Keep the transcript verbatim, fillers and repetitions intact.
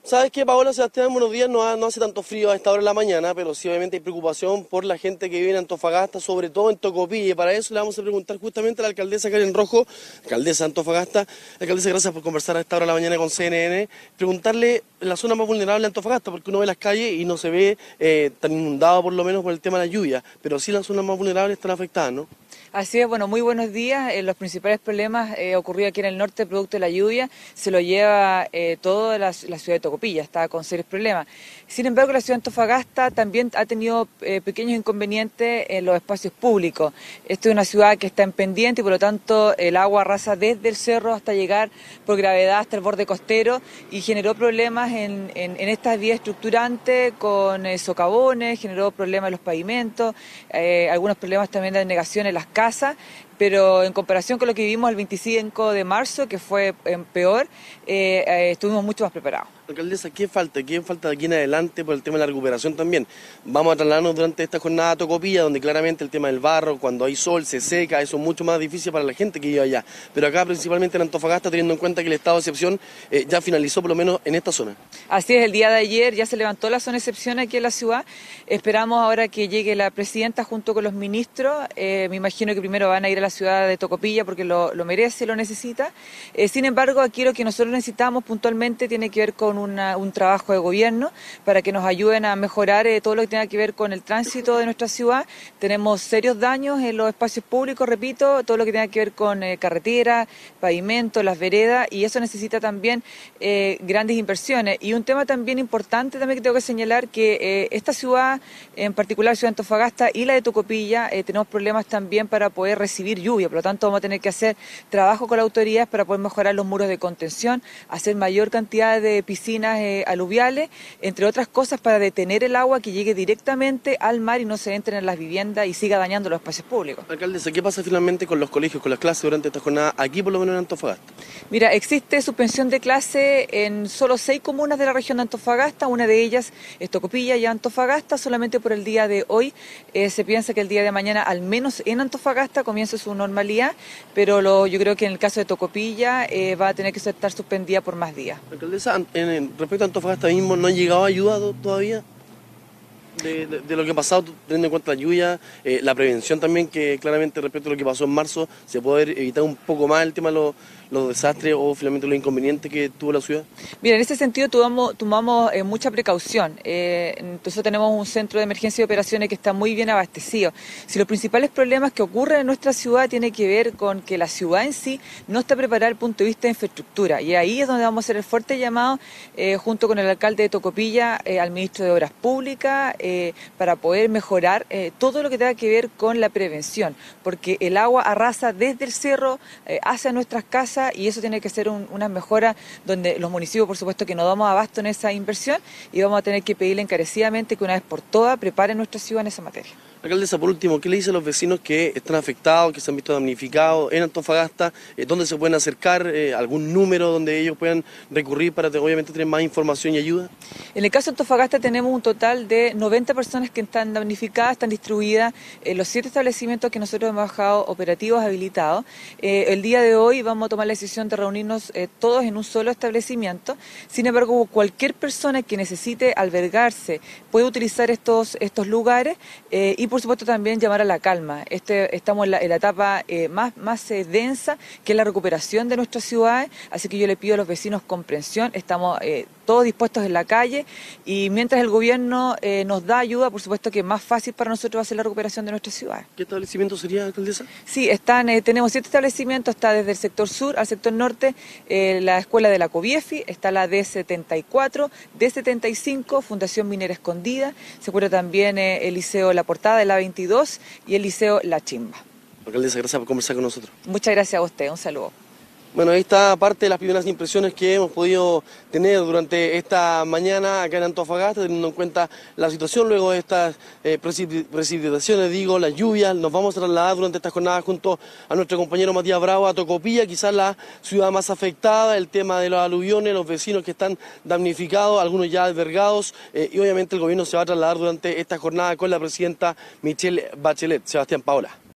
¿Sabes qué, Paola? Sebastián, buenos días. No, ha- no hace tanto frío a esta hora de la mañana, pero sí obviamente hay preocupación por la gente que vive en Antofagasta, sobre todo en Tocopilla. Y para eso le vamos a preguntar justamente a la alcaldesa Karen Rojo, alcaldesa de Antofagasta. Alcaldesa, gracias por conversar a esta hora de la mañana con C N N. Preguntarle la zona más vulnerable de Antofagasta, porque uno ve las calles y no se ve eh, tan inundado por lo menos por el tema de la lluvia, pero sí las zonas más vulnerables están afectadas, ¿no? Así es, bueno, muy buenos días. Eh, los principales problemas eh, ocurridos aquí en el norte producto de la lluvia se lo lleva eh, toda la, la ciudad de Tocopilla, está con serios problemas. Sin embargo, la ciudad de Antofagasta también ha tenido eh, pequeños inconvenientes en los espacios públicos. Esta es una ciudad que está en pendiente y por lo tanto el agua arrasa desde el cerro hasta llegar por gravedad hasta el borde costero y generó problemas en, en, en estas vías estructurantes con eh, socavones, generó problemas en los pavimentos, eh, algunos problemas también de denegación en las casas, pero en comparación con lo que vivimos el veinticinco de marzo, que fue eh, peor, eh, eh, estuvimos mucho más preparados. Alcaldesa, ¿qué falta? ¿Qué falta de aquí en adelante por el tema de la recuperación también? Vamos a trasladarnos durante esta jornada a Tocopilla, donde claramente el tema del barro, cuando hay sol, se seca, eso es mucho más difícil para la gente que vive allá. Pero acá, principalmente en Antofagasta, teniendo en cuenta que el estado de excepción eh, ya finalizó por lo menos en esta zona. Así es, el día de ayer ya se levantó la zona de excepción aquí en la ciudad. Esperamos ahora que llegue la presidenta junto con los ministros. Eh, me imagino que primero van a ir a la ciudad de Tocopilla porque lo, lo merece, lo necesita. Eh, sin embargo, aquí lo que nosotros necesitamos puntualmente tiene que ver con una, un trabajo de gobierno para que nos ayuden a mejorar eh, todo lo que tenga que ver con el tránsito de nuestra ciudad. Tenemos serios daños en los espacios públicos, repito, todo lo que tenga que ver con eh, carretera, pavimento, las veredas, y eso necesita también eh, grandes inversiones. Y un tema también importante también que tengo que señalar, que eh, esta ciudad, en particular Ciudad de Antofagasta y la de Tocopilla, eh, tenemos problemas también para poder recibir lluvia, por lo tanto vamos a tener que hacer trabajo con las autoridades para poder mejorar los muros de contención, hacer mayor cantidad de piscinas eh, aluviales, entre otras cosas para detener el agua que llegue directamente al mar y no se entre en las viviendas y siga dañando los espacios públicos. Alcaldesa, ¿qué pasa finalmente con los colegios, con las clases durante esta jornada, aquí por lo menos en Antofagasta? Mira, existe suspensión de clase en solo seis comunas de la región de Antofagasta, una de ellas es Tocopilla y Antofagasta, solamente por el día de hoy. Eh, se piensa que el día de mañana, al menos en Antofagasta, comienza su normalidad, pero lo, yo creo que en el caso de Tocopilla eh, va a tener que estar suspendida por más días. Alcaldesa, en, en- respecto a Antofagasta mismo, ¿no han llegado ayuda to- todavía? De, de- de lo que ha pasado, teniendo en cuenta la lluvia, eh, la prevención también, que claramente respecto a lo que pasó en marzo, se puede evitar un poco más el tema de los, los desastres o finalmente los inconvenientes que tuvo la ciudad. Mira, en ese sentido tomamos, tomamos eh, mucha precaución. Eh, entonces tenemos un centro de emergencia y operaciones que está muy bien abastecido. Si los principales problemas que ocurren en nuestra ciudad tienen que ver con que la ciudad en sí no está preparada desde el punto de vista de infraestructura. Y ahí es donde vamos a hacer el fuerte llamado, eh, junto con el alcalde de Tocopilla, eh, al ministro de Obras Públicas, eh, para poder mejorar eh, todo lo que tenga que ver con la prevención. Porque el agua arrasa desde el cerro eh, hacia nuestras casas, y eso tiene que ser un, una mejora donde los municipios, por supuesto, que no damos abasto en esa inversión y vamos a tener que pedirle encarecidamente que una vez por todas prepare nuestra ciudad en esa materia. Alcaldesa, por último, ¿qué le dice a los vecinos que están afectados, que se han visto damnificados en Antofagasta? Eh, ¿Dónde se pueden acercar? Eh, ¿algún número donde ellos puedan recurrir para obviamente tener más información y ayuda? En el caso de Antofagasta tenemos un total de noventa personas que están damnificadas, están distribuidas en los siete establecimientos que nosotros hemos bajado operativos habilitados. Eh, el día de hoy vamos a tomar la decisión de reunirnos eh, todos en un solo establecimiento. Sin embargo, cualquier persona que necesite albergarse puede utilizar estos, estos lugares eh, y por supuesto también llamar a la calma. Este, estamos en la, en la etapa eh, más, más eh, densa, que es la recuperación de nuestras ciudades, así que yo le pido a los vecinos comprensión. Estamos eh, todos dispuestos en la calle y mientras el gobierno eh, nos da ayuda, por supuesto que más fácil para nosotros va a ser la recuperación de nuestras ciudades. ¿Qué establecimiento sería, alcaldesa? Sí, están, eh, tenemos siete establecimientos, está desde el sector sur al sector norte, eh, la escuela de la COVIEFI, está la D setenta y cuatro, D setenta y cinco, Fundación Minera Escondida, se encuentra también eh, el Liceo La Portada de la veintidós y el Liceo La Chimba. Alcaldesa, gracias por conversar con nosotros. Muchas gracias a usted, un saludo. Bueno, ahí está parte de las primeras impresiones que hemos podido tener durante esta mañana acá en Antofagasta, teniendo en cuenta la situación luego de estas eh, precipitaciones, digo, las lluvias. Nos vamos a trasladar durante esta jornada junto a nuestro compañero Matías Bravo a Tocopilla, quizás la ciudad más afectada, el tema de los aluviones, los vecinos que están damnificados, algunos ya albergados, eh, y obviamente el gobierno se va a trasladar durante esta jornada con la presidenta Michelle Bachelet. Sebastián, Paola.